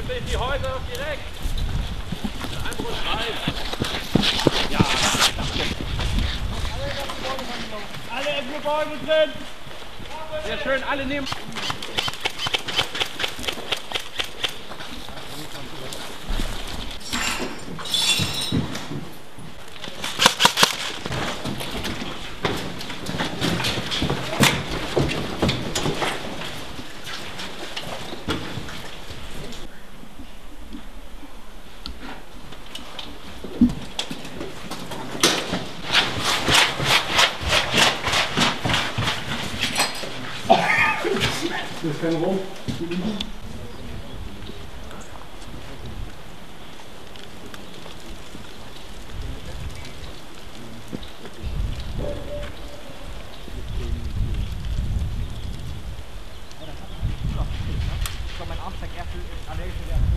Die Häuser noch direkt. Einbruch rein. Ja, alle im Gebäude drin. Sehr schön, alle nehmen. Das ist kein Raum. Mein Arm zeigt erst allergische Reaktion.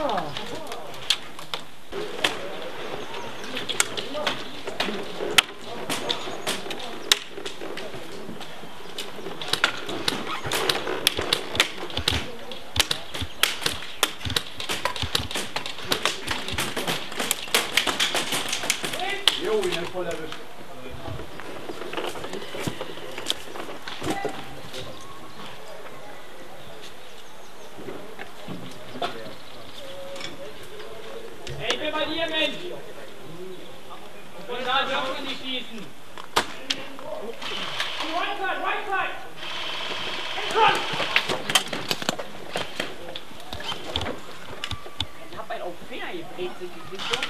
Jo, ihn hat voll erwischt. Ey, ich bin bei dir, Mensch! Und da dürfen wir nicht schießen! Right side, right side! In front! Ich hab einen auf den Finger geprägt, siehst du?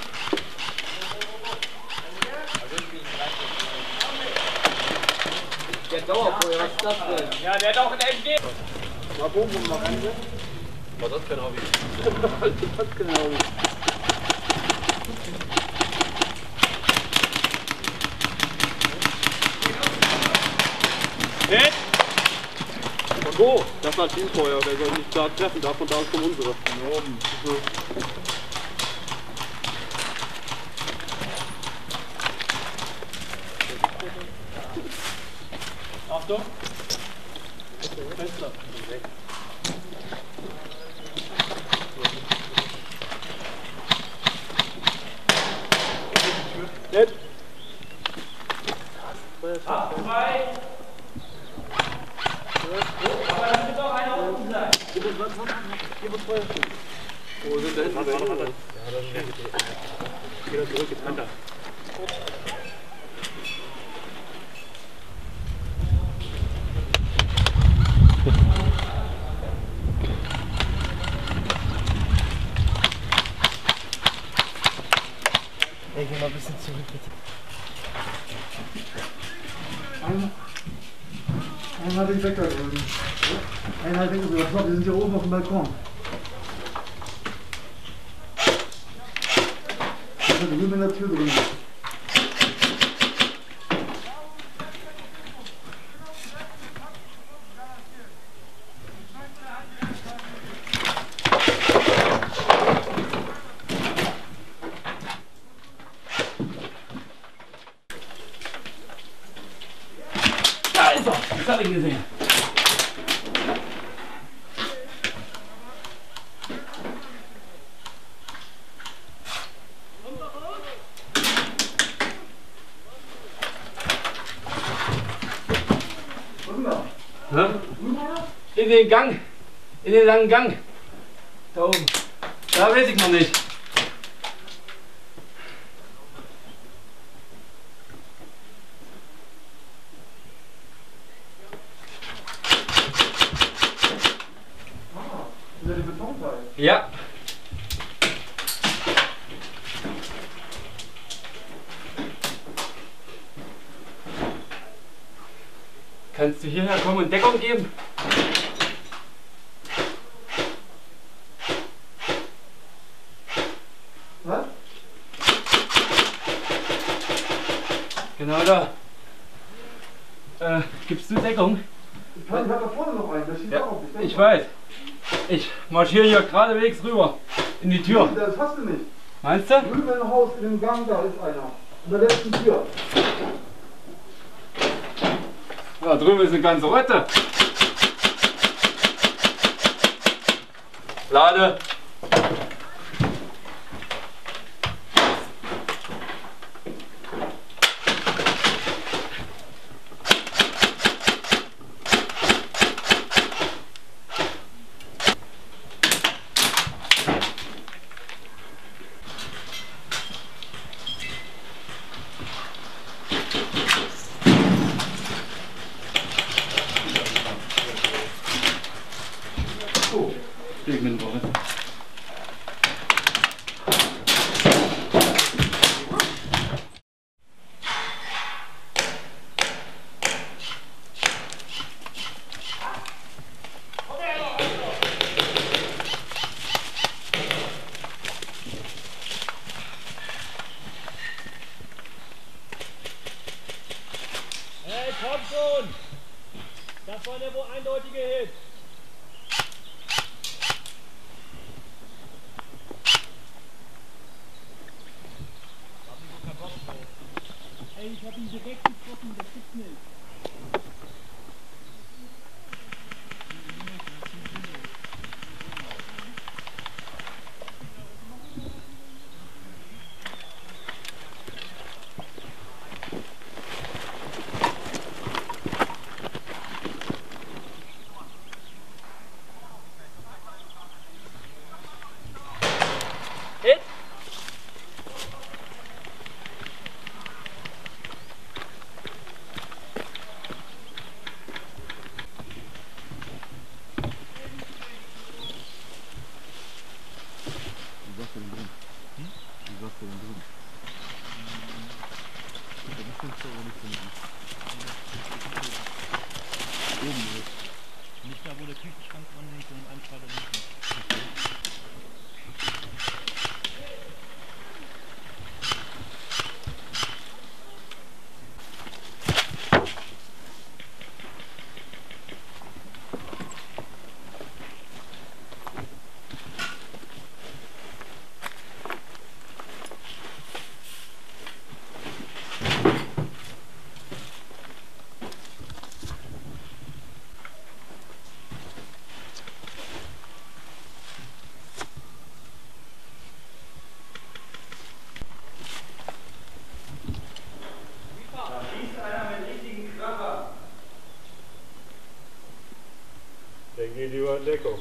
Der Dauerfeuer, was ist das denn? Ja, der hat auch ein MG. Mal Bogen machen, ne? Was ist das für ein Hobby? Was ist das für ein Hobby? Hit! Von wo? Das war Teamfeuer, der soll nicht da treffen, davon da kommen unsere. Von oben. Achtung! Fenster! Nett! Ab, zwei! Aber da muss doch einer unten sein! Hier muss Feuer stehen. Wo sind da hinten? Ja, dann geht er zurück, jetzt runter. Ey, geh mal ein bisschen zurück, bitte. Einmal den Wecker drüben. Einmal den Wecker drüben. Wir sind hier oben auf dem Balkon. Ich habe drüben in der Tür drin. Das hab ich gesehen. In den Gang. In den langen Gang. Da oben. Da weiß ich noch nicht. Ja. Kannst du hierher kommen und Deckung geben? Was? Genau da. Gibst du Deckung? Ich habe da vorne noch einen, das schießt Ja, auch auf dich. ich weiß. Ich marschiere hier geradewegs rüber in die Tür. Das hast du nicht. Meinst du? Drüben im Haus, in dem Gang, da ist einer. In der letzten Tür. Da drüben ist eine ganze Rotte. Lade. hab ihn direkt getroffen, das gibt's nicht. Hit! Nicht da, wo der Küchenschrank dran hängt, sondern ein Schrader hinten. Der geht über Deckung.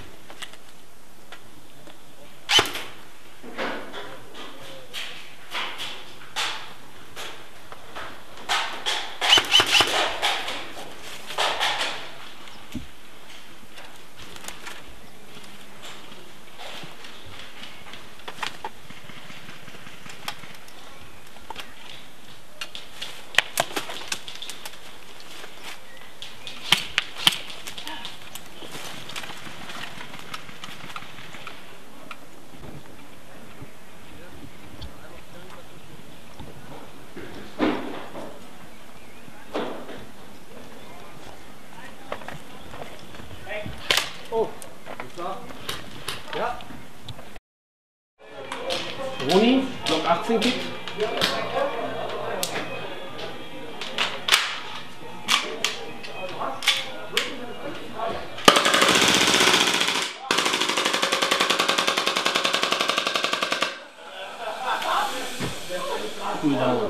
Oh, ist da? Ja. Roni, Block 18 Kick. Cool down.